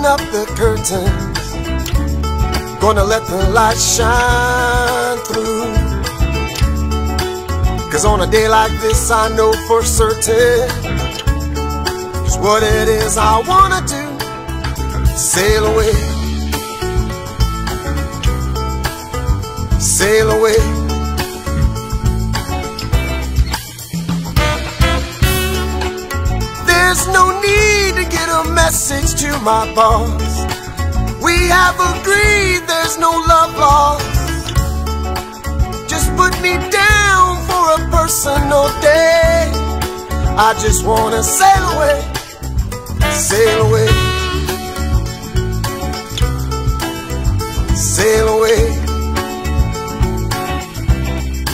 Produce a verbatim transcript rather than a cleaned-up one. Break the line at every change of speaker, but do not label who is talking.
open up the curtains, gonna let the light shine through. Cause on a day like this I know for certain it's what it is I wanna do. Sail away, sail away. There's no need to get a message to my boss. We have agreed there's no love lost. Just put me down for a personal day. I just wanna sail away, sail away, sail away.